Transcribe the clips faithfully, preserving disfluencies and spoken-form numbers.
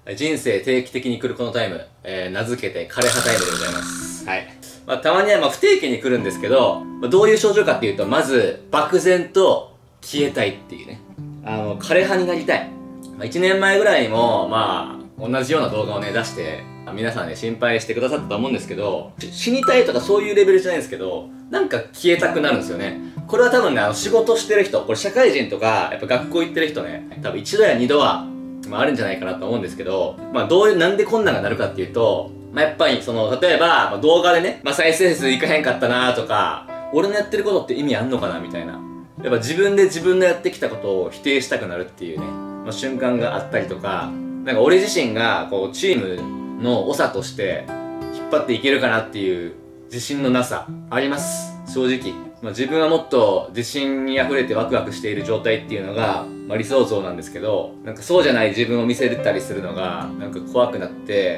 人生定期的に来るこのタイム、えー、名付けて枯葉タイムでございます。はい。まあ、たまにはまあ不定期に来るんですけど、まあ、どういう症状かっていうと、まず、漠然と消えたいっていうね。あの、枯葉になりたい。まあ、いちねんまえぐらいにも、まあ、同じような動画をね、出して、皆さんね、心配してくださったと思うんですけど、死にたいとかそういうレベルじゃないんですけど、なんか消えたくなるんですよね。これは多分ね、あの、仕事してる人、これ社会人とか、やっぱ学校行ってる人ね、多分一度や二度は、まああるんじゃないかなと思うんですけど、まあどういう、なんでこんなんがなるかっていうと、まあやっぱりその、例えば、まあ、動画でね、まあ再生数いかへんかったなとか、俺のやってることって意味あんのかなみたいな。やっぱ自分で自分のやってきたことを否定したくなるっていうね、まあ瞬間があったりとか、なんか俺自身が、こう、チームの長として、引っ張っていけるかなっていう自信のなさ、あります。正直。まあ、自分はもっと自信に溢れてワクワクしている状態っていうのが、まあ、理想像なんですけど、なんかそうじゃない自分を見せたりするのが、なんか怖くなって、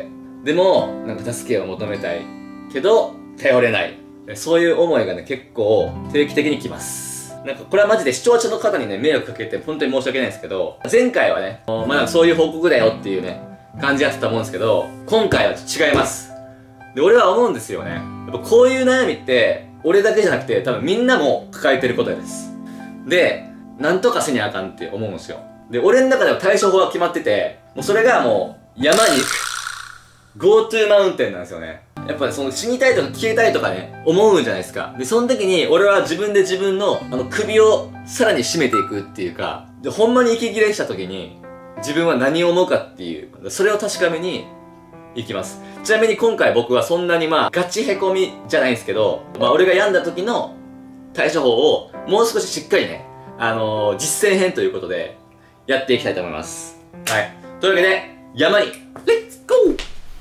でも、なんか助けを求めたいけど、頼れない。そういう思いがね、結構定期的に来ます。なんかこれはマジで視聴者の方にね、迷惑かけて本当に申し訳ないんですけど、前回はね、まあそういう報告だよっていうね、感じやってたと思うんですけど、今回は違います。で、俺は思うんですよね。やっぱこういう悩みって、俺だけじゃなくて多分みんなも抱えてることです。で、なんとかせにゃあかんって思うんですよ。で、俺の中では対処法が決まってて、もうそれがもう山に行く GoTo マウンテンなんですよね。やっぱりその死にたいとか消えたいとかね、思うんじゃないですか。で、その時に俺は自分で自分のあの首をさらに締めていくっていうか、で、ほんまに息切れした時に自分は何を思うかっていう、それを確かめに行きます。ちなみに今回僕はそんなにまあガチへこみじゃないんですけど、まあ俺が病んだ時の対処法をもう少ししっかりね、あのー、実践編ということでやっていきたいと思います。はい。というわけで、山に、レッツゴー！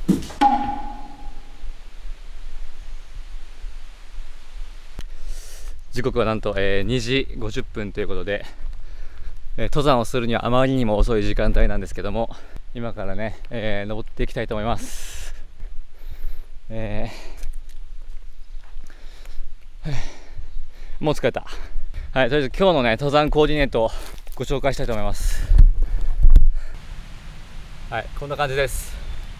時刻はなんと、えー、にじごじゅっぷんということで、えー、登山をするにはあまりにも遅い時間帯なんですけども、今からね、えー、登っていきたいと思います。えー、もう疲れた。はい、とりあえず今日のね、登山コーディネートをご紹介したいと思います。はい、こんな感じです。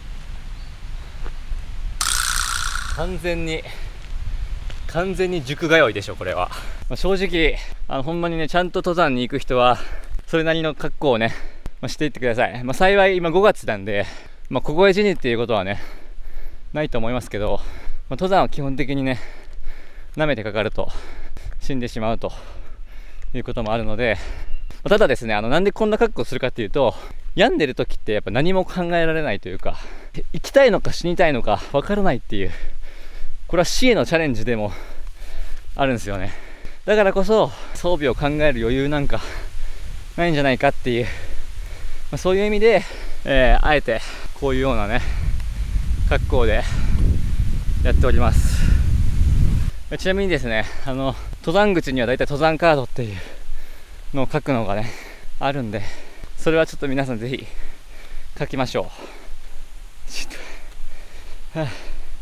完全に、完全に塾通いでしょ、これは。まあ、正直、あの、ほんまにね、ちゃんと登山に行く人は、それなりの格好をね、まあ、していってください。まあ、幸い今ごがつなんで、まあ、凍え死にっていうことはね、ないと思いますけど、まあ、登山は基本的にね、舐めてかかると死んでしまうということもあるので、まあ、ただですね、あの、なんでこんな格好するかっていうと、病んでる時ってやっぱ何も考えられないというか、生きたいのか死にたいのかわからないっていう、これは死へのチャレンジでもあるんですよね。だからこそ装備を考える余裕なんかないんじゃないかっていう、まあ、そういう意味で、えー、あえてこういうようなね格好でやっております。ちなみにですね、あの登山口にはだいたい登山カードっていうのを書くのがねあるんで、それはちょっと皆さんぜひ書きましょう。ちょっと、はあ、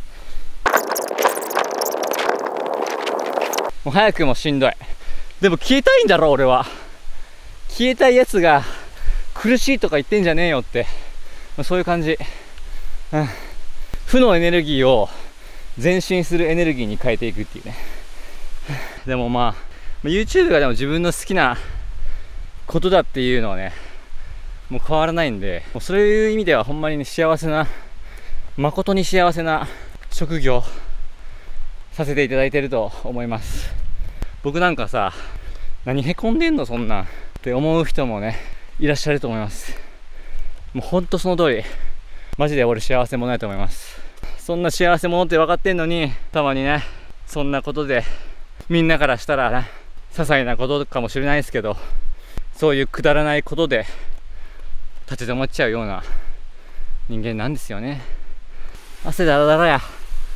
もう早くもしんどい。でも消えたいんだろ俺は。消えたいやつが苦しいとか言ってんじゃねえよって、そういう感じ。うん、負のエネルギーを前進するエネルギーに変えていくっていうね。でもまあ YouTube がでも自分の好きなことだっていうのはねもう変わらないんで、もうそういう意味ではほんまに、ね、幸せな、誠に幸せな職業させていただいていると思います。僕なんかさ、何へこんでんのそんなんって思う人もねいらっしゃると思います。もうほんとその通り、マジで俺幸せ者ないと思います。そんな幸せ者って分かってんのに、たまにねそんなことでみんなからしたらね些細なことかもしれないですけど、そういうくだらないことで立ち止まっちゃうような人間なんですよね。汗だらだらや。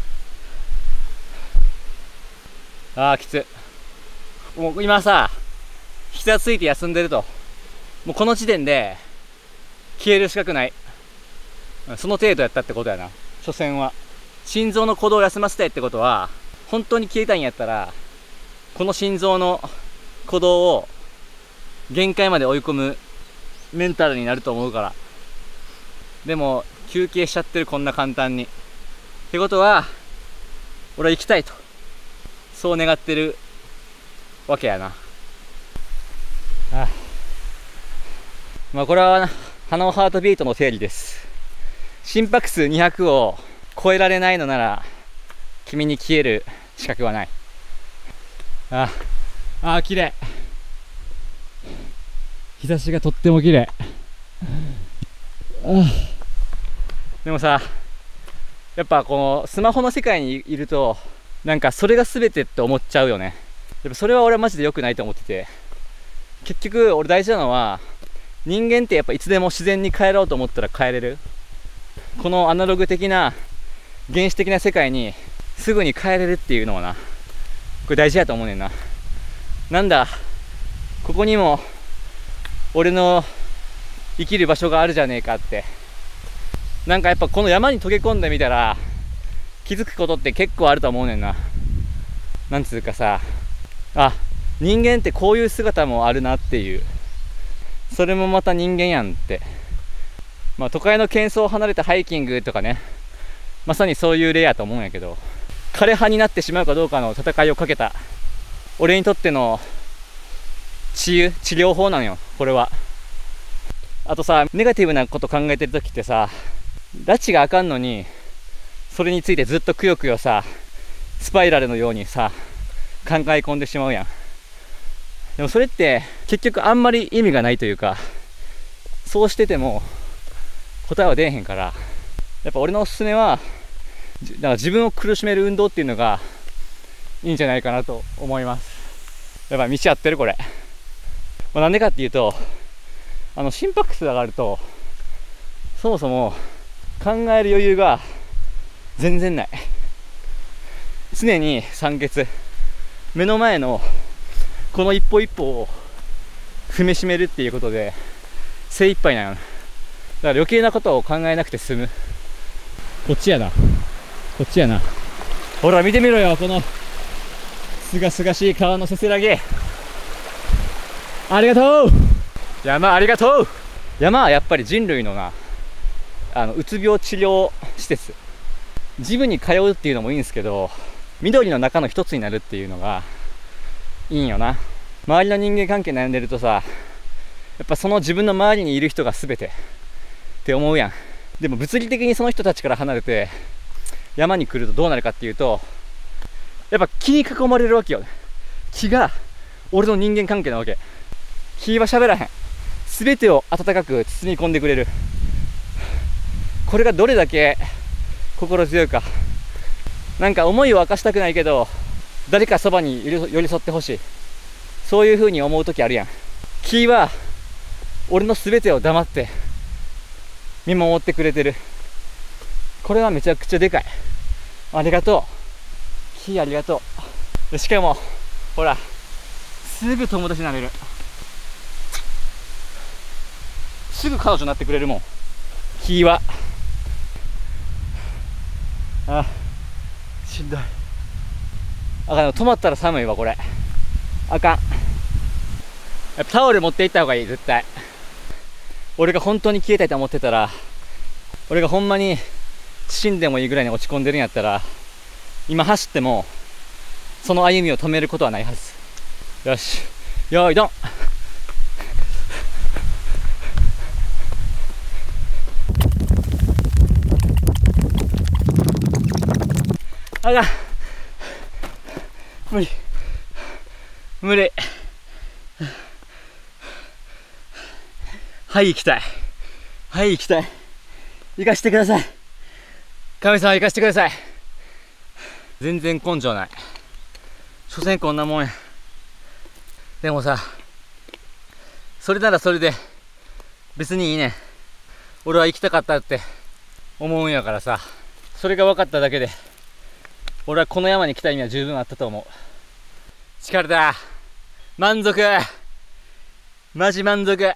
あーきつ。もう今さ膝ついて休んでると、もうこの時点で消える資格ない。その程度やったってことやな。所詮は心臓の鼓動を休ませたいってことは、本当に消えたいんやったらこの心臓の鼓動を限界まで追い込むメンタルになると思うから、 でも休憩しちゃってる、こんな簡単に。ってことは俺は行きたいと、そう願ってるわけやな。あ、まあこれはハノーハートビートの定理です。心拍数にひゃくを超えられないのなら君に消える資格はない。ああ、綺麗。日差しがとっても綺麗。あ、でもさ、やっぱこのスマホの世界にいるとなんかそれが全てって思っちゃうよね。やっぱそれは俺はマジで良くないと思ってて、結局俺大事なのは人間ってやっぱいつでも自然に帰ろうと思ったら帰れる。このアナログ的な原始的な世界にすぐに帰れるっていうのはな、これ大事やと思うねんな。なんだ、ここにも俺の生きる場所があるじゃねえかって。なんかやっぱこの山に溶け込んでみたら気づくことって結構あると思うねんな。なんつうかさ、あ、人間ってこういう姿もあるなっていう、それもまた人間やんって。まあ都会の喧騒を離れたハイキングとかね、まさにそういう例やと思うんやけど、枯葉になってしまうかどうかの戦いをかけた俺にとっての治癒治療法なのよ、これは。あとさ、ネガティブなこと考えてる時ってさ、拉致があかんのにそれについてずっとくよくよさ、スパイラルのようにさ考え込んでしまうやん。でもそれって結局あんまり意味がないというか、そうしてても答えは出えへんから、やっぱ俺のおすすめはだから自分を苦しめる運動っていうのがいいんじゃないかなと思います。やっぱ道合ってるこれ。まあ、なんでかっていうと、あの心拍数上がるとそもそも考える余裕が全然ない。常に酸欠、目の前のこの一歩一歩を踏みしめるっていうことで精一杯なの。だから余計なことを考えなくて済む。こっちやな、こっちやな。ほら見てみろよ、このすがすがしい川のせせらぎ。ありがとう山、ありがとう。山はやっぱり人類のな、あのうつ病治療施設。ジムに通うっていうのもいいんですけど、緑の中の一つになるっていうのがいいんよな。周りの人間関係悩んでるとさ、やっぱその自分の周りにいる人が全てって思うやん。でも物理的にその人たちから離れて山に来るとどうなるかっていうと、やっぱ木に囲まれるわけよ。木が俺の人間関係なわけ。木は喋らへん。全てを温かく包み込んでくれる。これがどれだけ心強いか。なんか思いを明かしたくないけど誰かそばに寄り添ってほしい、そういう風に思う時あるやん。木は俺の全てを黙って見守ってくれてる。これはめちゃくちゃでかい。ありがとう木、ありがとう。でしかもほら、すぐ友達になれる。すぐ彼女になってくれるもん、木は。あ、しんどい。あかん、止まったら寒いわこれ。あかん。やっぱタオル持って行った方がいい、絶対。俺が本当に消えたいと思ってたら、俺がほんまに死んでもいいぐらいに落ち込んでるんやったら、今走ってもその歩みを止めることはないはず。よし、よーいどん。あかん、無理無理。はい、行きたい。はい、行きたい。行かしてください。神様行かしてください。全然根性ない。所詮こんなもんや。でもさ、それならそれで別にいいね。俺は行きたかったって思うんやからさ、それが分かっただけで俺はこの山に来た意味は十分あったと思う。疲れた。満足。マジ満足。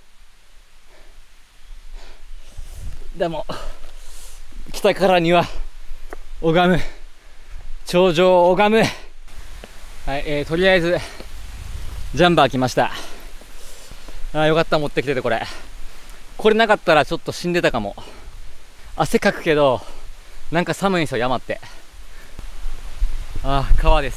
でも来たからには拝む。頂上を拝む。はい、えー、とりあえずジャンバー来ました。あー、よかった、持ってきてて。これこれなかったらちょっと死んでたかも。 汗かくけどなんか寒いんですよ、山って。ああ、川です。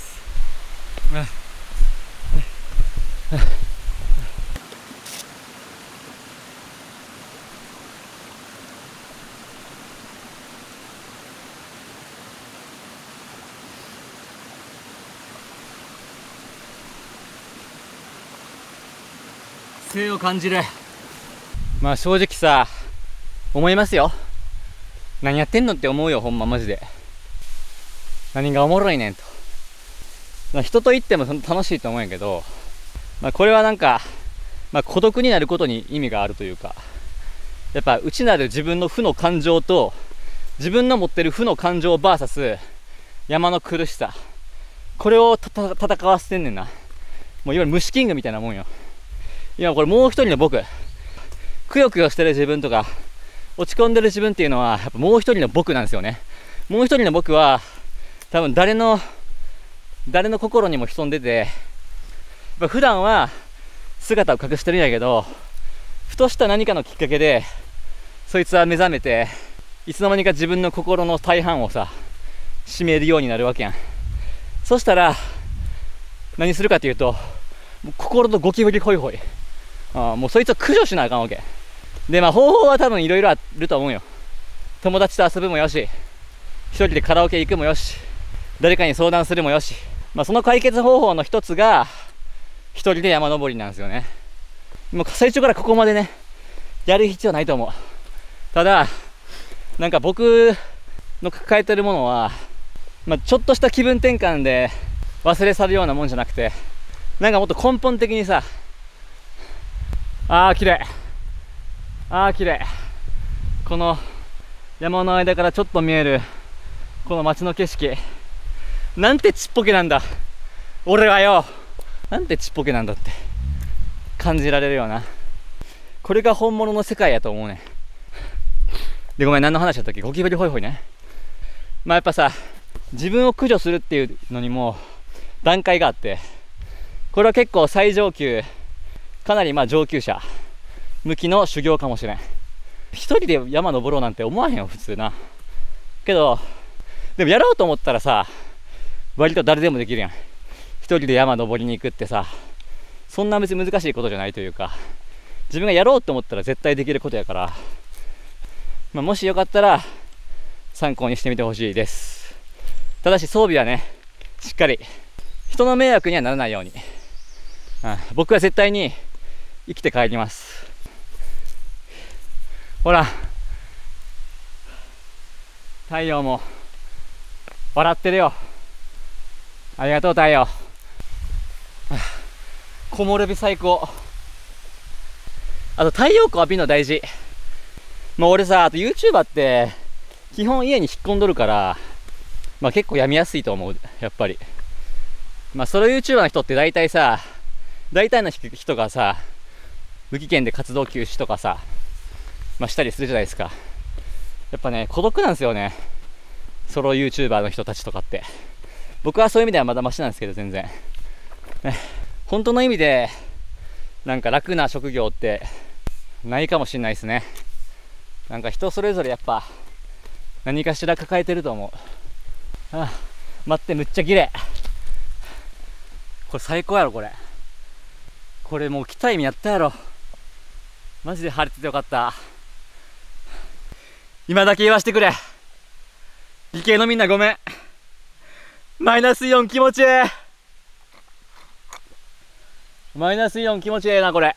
生を感じる。まあ正直さ、思いますよ。何やってんのって思うよ、ほんまマジで。何がおもろいねんと。まあ、人と行っても楽しいと思うんやけど、まあ、これはなんか、まあ、孤独になることに意味があるというか、やっぱ内なる自分の負の感情と自分の持ってる負の感情 ブイエス 山の苦しさ、これをたた戦わせてんねんな。もういわゆる虫キングみたいなもんよ。今これもう一人の僕、くよくよしてる自分とか落ち込んでる自分っていうのはやっぱもう一人の僕なんですよね。もう一人の僕は多分誰の誰の心にも潜んでて、やっぱ普段は姿を隠してるんやけど、ふとした何かのきっかけでそいつは目覚めて、いつの間にか自分の心の大半をさ占めるようになるわけやん。そしたら何するかというと、もう心のゴキブリホイホイ、あもうそいつを駆除しなあかんわけで、まあ方法は多分いろいろあると思うよ。友達と遊ぶもよし、一人でカラオケ行くもよし、誰かに相談するもよし、まあその解決方法の一つが一人で山登りなんですよね。もう最初からここまでねやる必要ないと思う。ただなんか僕の抱えてるものは、まあ、ちょっとした気分転換で忘れ去るようなもんじゃなくて、なんかもっと根本的にさ、あー綺麗、あー綺麗、この山の間からちょっと見えるこの街の景色、なんてちっぽけなんだ俺はよ、なんてちっぽけなんだって感じられるような、これが本物の世界やと思うね。でごめん、何の話だったっけ。ゴキブリホイホイね。まあやっぱさ、自分を駆除するっていうのにも段階があって、これは結構最上級、かなりまあ上級者向きの修行かもしれん。一人で山登ろうなんて思わへんよ普通な。けどでもやろうと思ったらさ、割と誰でもできるやん。一人で山登りに行くってさ、そんな別に難しいことじゃないというか、自分がやろうと思ったら絶対できることやから、まあ、もしよかったら参考にしてみてほしいです。ただし装備はね、しっかり人の迷惑にはならないように、うん、僕は絶対に生きて帰ります。ほら太陽も笑ってるよ。ありがとう太陽。木漏れ日最高。あと太陽光浴びるの大事。まあ俺さ、あと YouTuber って基本家に引っ込んどるから、まあ結構病みやすいと思う、やっぱり。まあソロ YouTuber の人って大体さ、大体の人がさ、無期限で活動休止とかさ、まあしたりするじゃないですか。やっぱね、孤独なんですよね、ソロ YouTuber の人たちとかって。僕はそういう意味ではまだマシなんですけど、全然ね、本当の意味でなんか楽な職業ってないかもしれないですね。なんか人それぞれやっぱ何かしら抱えてると思う。ああ、待って、むっちゃ綺麗。これ最高やろこれ。これもう来た意味やったやろ。マジで晴れててよかった。今だけ言わしてくれ。理系のみんなごめん。マイナスイオン気持ちいい。マイナスイオン気持ちいいなこれ。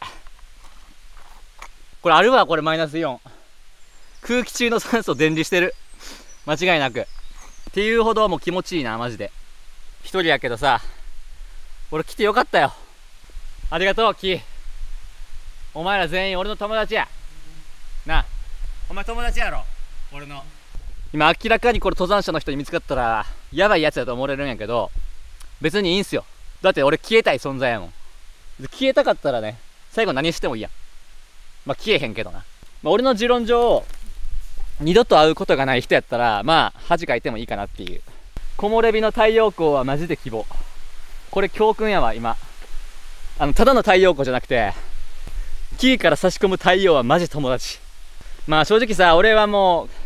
これあるわ、これマイナスイオン。空気中の酸素電離してる、間違いなく。っていうほどもう気持ちいいなマジで。一人やけどさ、俺来てよかったよ。ありがとうキー。お前ら全員俺の友達やな。お前友達やろ俺の。今明らかにこれ登山者の人に見つかったらやばいやつやと思われるんやけど、別にいいんすよ。だって俺消えたい存在やもん。消えたかったらね、最後何してもいいやん。まあ消えへんけどな。まあ、俺の持論上二度と会うことがない人やったらまあ恥かいてもいいかなっていう。木漏れ日の太陽光はマジで希望。これ教訓やわ今。あのただの太陽光じゃなくて、木から差し込む太陽はマジ友達。まあ正直さ、俺はもう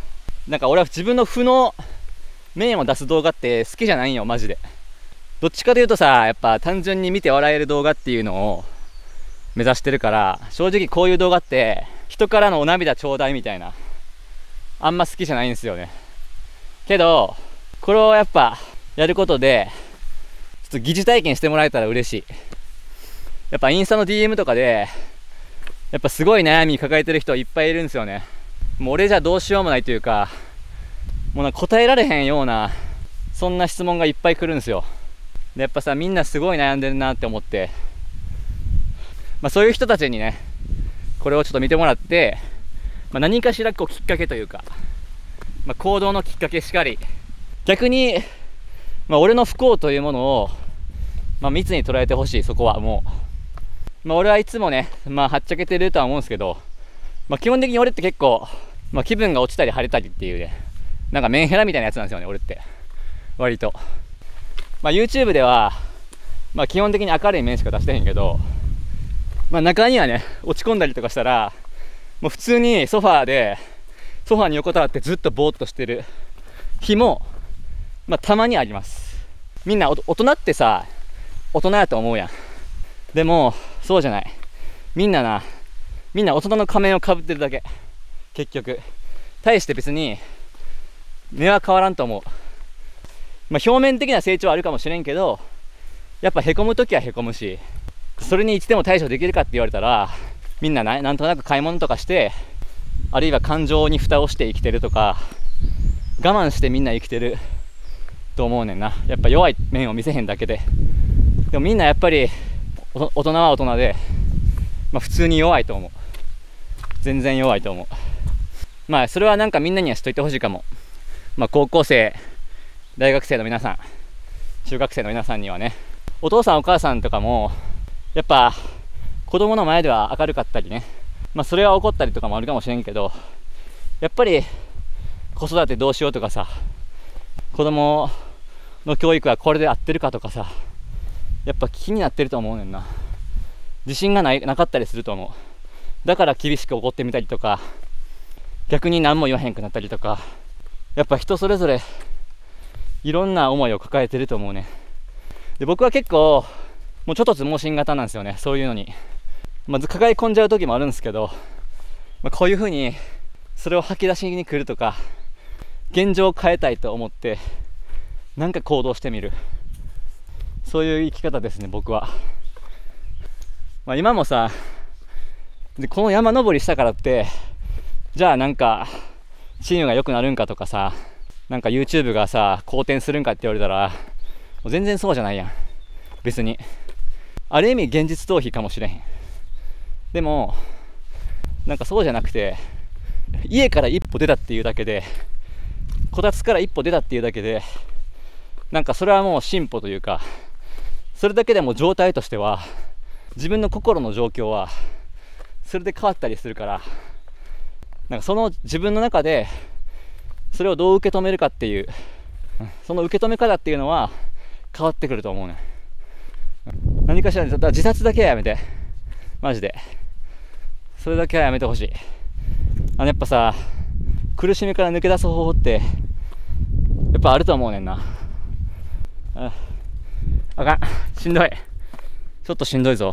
なんか俺は自分の負の面を出す動画って好きじゃないんよ、マジで。どっちかというとさ、やっぱ単純に見て笑える動画っていうのを目指してるから、正直こういう動画って人からのお涙ちょうだいみたいな、あんま好きじゃないんですよね。けどこれをやっぱやることでちょっと疑似体験してもらえたら嬉しい。やっぱインスタの ディーエム とかでやっぱすごい悩み抱えてる人いっぱいいるんですよね。もう俺じゃどうしようもないというか、もうなんか答えられへんようなそんな質問がいっぱい来るんですよ。でやっぱさ、みんなすごい悩んでるなって思って、まあ、そういう人たちにねこれをちょっと見てもらって、まあ、何かしらこうきっかけというか、まあ、行動のきっかけしかり、逆に、まあ、俺の不幸というものを、まあ、密に捉えてほしい。そこはもう、まあ、俺はいつもね、まあ、はっちゃけてるとは思うんですけど、まあ、基本的に俺って結構、まあ、気分が落ちたり晴れたりっていうね、なんかメンヘラみたいなやつなんですよね、俺って割と。まあ、YouTube では、まあ、基本的に明るい面しか出してへんけど、まあ、中にはね落ち込んだりとかしたら、もう普通にソファーでソファーに横たわってずっとぼーっとしてる日も、まあ、たまにあります。みんなお大人ってさ、大人やと思うやん。でもそうじゃない。みんななみんな大人の仮面をかぶってるだけ。結局対して別に目は変わらんと思う。まあ、表面的な成長はあるかもしれんけど、やっぱへこむときはへこむし、それにいつでも対処できるかって言われたら、みんなな、なんとなく買い物とかして、あるいは感情に蓋をして生きてるとか、我慢してみんな生きてると思うねんな。やっぱ弱い面を見せへんだけで。でもみんなやっぱり大人は大人で、まあ、普通に弱いと思う。全然弱いと思う。まあそれはなんかみんなにはしといてほしいかも。まあ高校生、大学生の皆さん、中学生の皆さんにはね、お父さんお母さんとかもやっぱ子供の前では明るかったりね、まあそれは怒ったりとかもあるかもしれんけど、やっぱり子育てどうしようとかさ、子供の教育はこれで合ってるかとかさ、やっぱ気になってると思うねんな。自信がないなかったりすると思う。だから厳しく怒ってみたりとか、逆に何も言わへんくなったりとか、やっぱ人それぞれいろんな思いを抱えてると思うね。で僕は結構もうちょっと盲信型なんですよね、そういうのに。まず抱え込んじゃう時もあるんですけど、まあ、こういう風にそれを吐き出しに来るとか、現状を変えたいと思ってなんか行動してみる、そういう生き方ですね、僕は。まあ、今もさで、この山登りしたからってじゃあなんかチームが良くなるんかとかさ、なんか YouTube がさ好転するんかって言われたら、もう全然そうじゃないやん。別にある意味現実逃避かもしれへん。でもなんかそうじゃなくて、家から一歩出たっていうだけで、こたつから一歩出たっていうだけで、なんかそれはもう進歩というか、それだけでも状態としては自分の心の状況はそれで変わったりするから、なんかその自分の中でそれをどう受け止めるかっていう、その受け止め方っていうのは変わってくると思うね。何かしら、だから自殺だけはやめて、マジでそれだけはやめてほしい。あのやっぱさ、苦しみから抜け出す方法ってやっぱあると思うねんな。ああかん、しんどい、ちょっとしんどいぞ。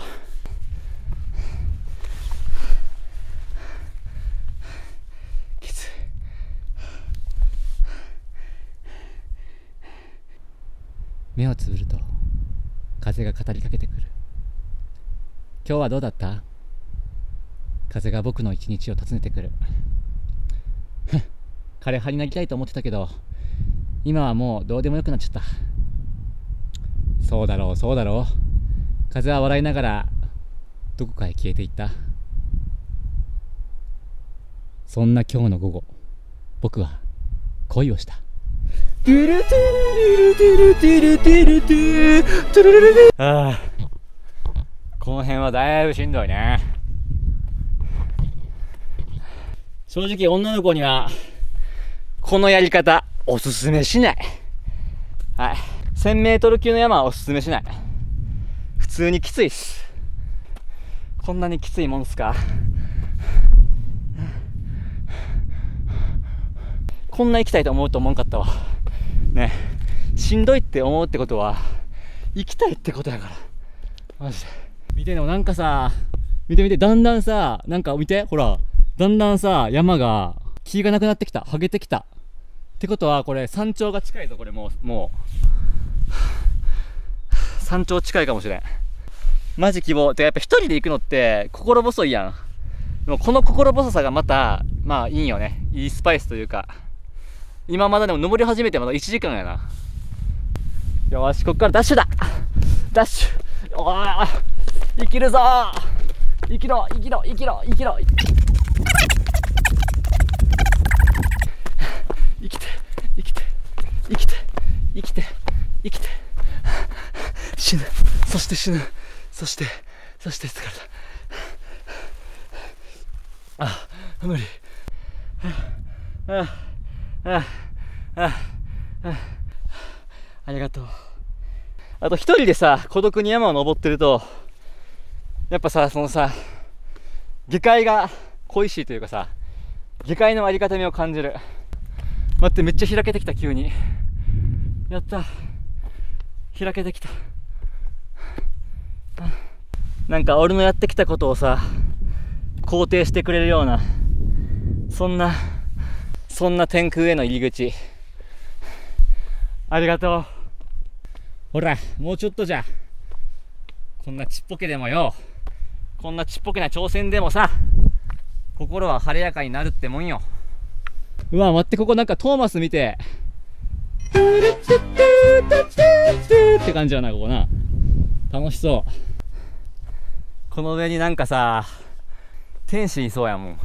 きつい。目をつぶると風が語りかけてくる。今日はどうだった？風が僕の一日を訪ねてくる。枯れ葉になりたいと思ってたけど、今はもうどうでもよくなっちゃった。そうだろうそうだろう。風は笑いながらどこかへ消えていった。そんな今日の午後、僕は恋をした。ああ、この辺はだいぶしんどいね。正直女の子にはこのやり方おすすめしない。はい、せんメートル級の山はおすすめしない。普通にきついっす。こんなにきついもんすか。 こんな生きたいと思うと思わんかったわね。しんどいって思うってことは生きたいってことやから、マジで。見て、でもなんかさ、見て見て、だんだんさ、なんか見て、ほら、だんだんさ、山が木がなくなってきた、剥げてきたってことは、これ山頂が近いぞ。これもうもう山頂近いかもしれん。マジ希望。てかやっぱ一人で行くのって心細いやん。でもこの心細さがまたまあいいよね。いいスパイスというか。今まだでも登り始めてまだいちじかんやな。よし、こっからダッシュだ。ダッシュ。おー、生きるぞー。生きろ生きろ生きろ生きろ。生きて生きて生きて生きて生きて死ぬ。そして死ぬ。そしてそして疲れた。あ、無理。ああああああ、ありがとう。あと一人でさ、孤独に山を登ってるとやっぱさ、そのさ、下界が恋しいというかさ、下界のありがたみを感じる。待って、めっちゃ開けてきた。急にやった、開けてきた。なんか俺のやってきたことをさ、肯定してくれるような、そんなそんな天空への入り口。ありがとう。ほら、もうちょっとじゃ。こんなちっぽけでもよ、こんなちっぽけな挑戦でもさ、心は晴れやかになるってもんよ。うわ、待って、ここなんかトーマス見て、トゥルットゥットゥートゥットゥットゥーって感じやな、ここな。楽しそう。この上になんかさ、天使いそうやもん。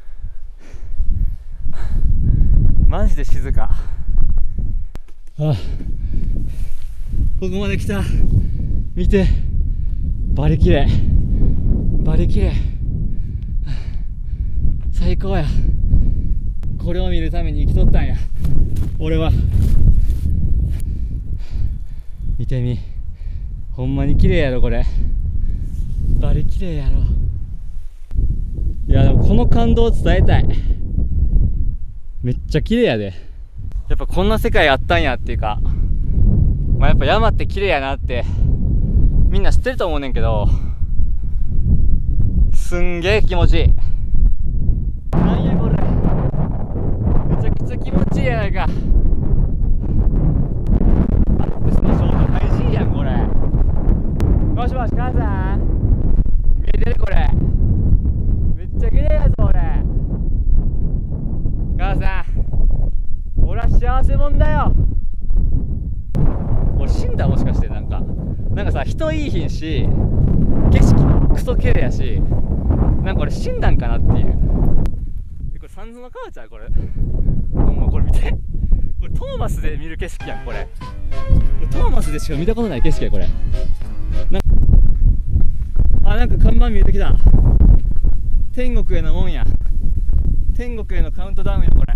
マジで静か。ああ、ここまで来た。見て、バリ綺麗、バリ綺麗。最高や。これを見るために生きとったんや、俺は。見てみ、ほんまに綺麗やろこれ。バリ綺麗やろ。いやでもこの感動を伝えたい。めっちゃ綺麗やで。やっぱこんな世界あったんやっていうか、まあ、やっぱ山って綺麗やなってみんな知ってると思うねんけど、すんげえ気持ちいい。なんやこれ、めちゃくちゃ気持ちいいやないか。アップスのショート開始やんこれ。もしもし母さん、見えてるこれ。めっちゃ綺麗やぞ俺。母さん、俺は幸せもんだよ。俺死んだ、もしかして。なんかなんかさ、人いいひんし、景色クソ綺麗やし、なんか俺死んだんかなっていう。これ三途の川ちゃうこれ。ほんまこれ見て、これトーマスで見る景色やんこれ。これトーマスでしか見たことない景色やこれ。なんあ、なんか看板見えてきた。天国への門や。天国へのカウントダウンやこれ。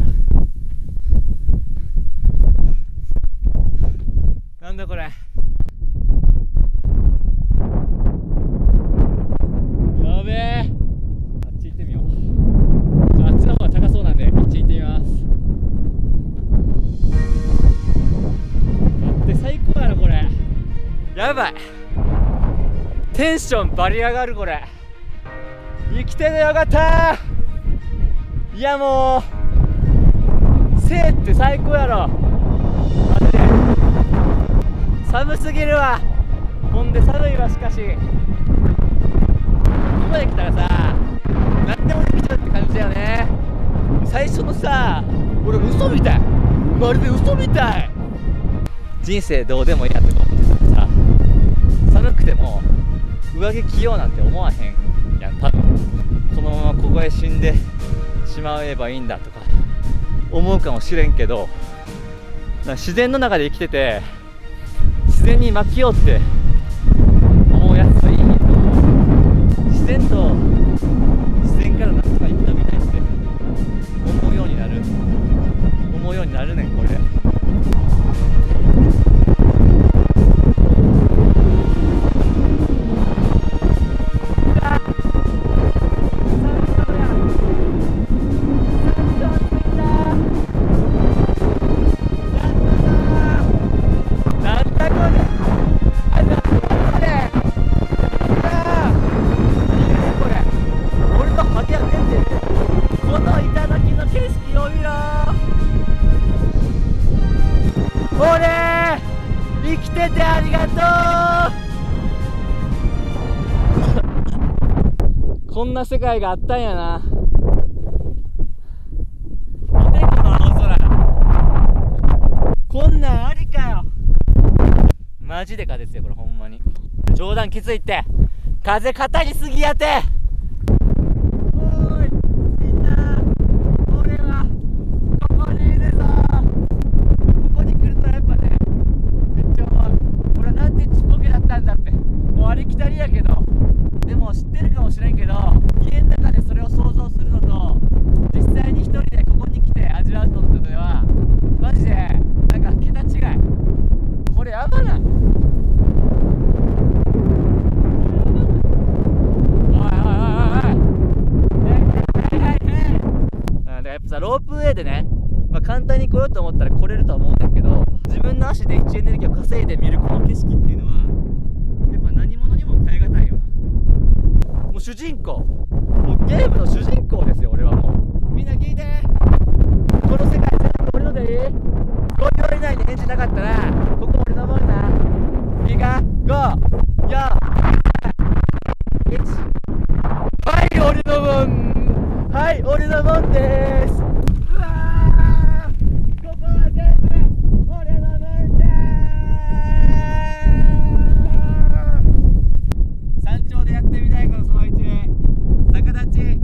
なんだこれ。やべえ。あっち行ってみよう。あっちの方が高そうなんであっち行ってみます。待って、最高やろこれ。やばい、テンションバリ上がるこれ。生きててよかった。いやもう生って最高やろマジで。寒すぎるわ。ほんで寒いわ。しかしここまで来たらさ、何でもできちゃうって感じだよね。最初のさ、俺嘘みたい、まるで嘘みたい。人生どうでもいいやとか思ってたらさ、寒くても上着着ようなんて思わへんやん多分。このままここへ死んでしまえばいいんだとか思うかもしれんけど、自然の中で生きてて自然に巻きようって思うやつといいと思う。自然と自然からなんとか生き延びたいって思うようになる思うようになるねんこれ。 生きててありがとうこんな世界があったんやな。見てこの青空、こんなんありかよ。マジでかですよこれ、ほんまに。冗談きついって、風肩にすぎやて。おーいみんな、俺はここにいるぞ。ここに来るとやっぱね、めっちゃ思う。俺はなんてちっぽけだったんだって。もうありきたりやけど、でも知ってるかもしれんけど、家の中でそれを想像するのと実際に一人でここに来て味わうのとではマジでなんか桁違い。これやばない。やっぱさ、ロープウェイでね、まあ、簡単に来ようと思ったら来れるとは思うんだけど、自分の足で位置エネルギーを稼いで見るこの景色っていうのはやっぱ何者にも耐え難いよな。もう主人公、もうゲームの主人公ですよ俺は。もうみんな聞いて、この世界全部俺のでいい。ごびょう以内に返事なかったらここ俺のもんな。いいか、ご、よん、いち。はい俺のもん、はい俺のもんでーす。うわー、ここは全部俺のもんじゃー。山頂でやってみたいこのその一逆立ち。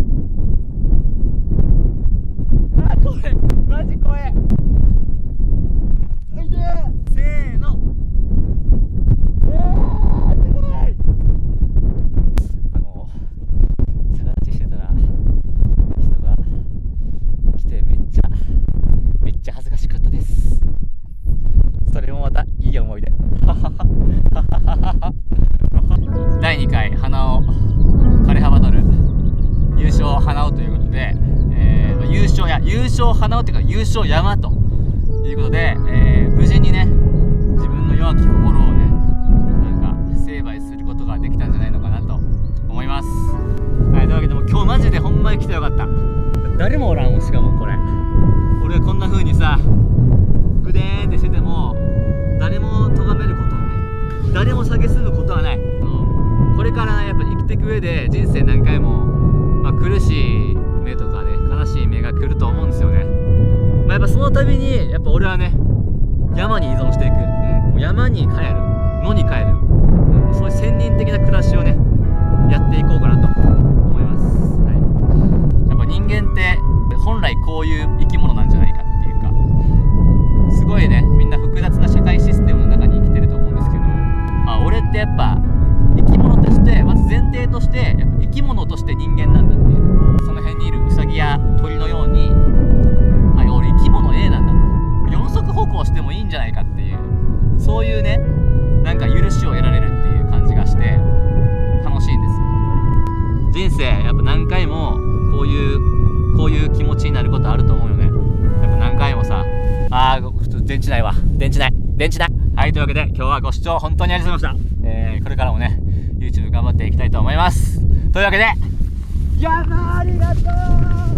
あー怖え、マジ怖え。せーの、うわーすごい。あの逆立ちしてたら人が来てめっちゃめっちゃ恥ずかしかったです。それもまたいい思い出だいにかい花尾枯葉バトル優勝花尾ということで、えー、優勝や優勝花尾っていうか優勝山ということで、えー、無事にね自分の弱き心をねなんか成敗することができたんじゃないのかなと思います。はい、というわけでも今日マジでほんまに来てよかった。誰もおらんもん。しかもこれ俺がこんな風にさグデーンってしてても誰も咎めることはない、誰も蔑むことはない。これからねやっぱ生きていく上で人生何回も、まあ、苦しい目とかね悲しい目が来ると思うんですよね。まあ、やっぱその度にやっぱ俺はね山に依存していく、うん、もう山に帰る野に帰る、うん、そういう先人的な暮らしをねやっていこうかなと思います。はい、やっぱ人間って本来こういう生き物なんじゃないかっていうか、すごいねみんな複雑な社会システムの中に生きてると思うんですけど、まあ、俺ってやっぱ生き物としてまず前提としてやっぱ生き物として人間なんだっていう、その辺にいるウサギや鳥のようにあ俺生き物 A なんだと、四足歩行してもいいんじゃないかっていう、そういうねなんか許しを得られるっていう感じがして楽しいんですよ。人生やっぱ何回もこういうこういう気持ちになることあると思うよね。やっぱ何回もさあー普通電池ないわ電池ない電池ない。はい、というわけで今日はご視聴本当にありがとうございました。えー、これからもね YouTube 頑張っていきたいと思います。というわけで山ありがとう。